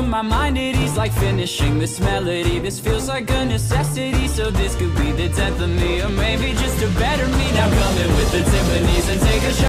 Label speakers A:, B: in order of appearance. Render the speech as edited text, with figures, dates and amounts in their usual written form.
A: put my mind at ease, like finishing this melody. This feels like a necessity, so this could be the death of me, or maybe just a better me. Now come in with the timpanis and take a shot.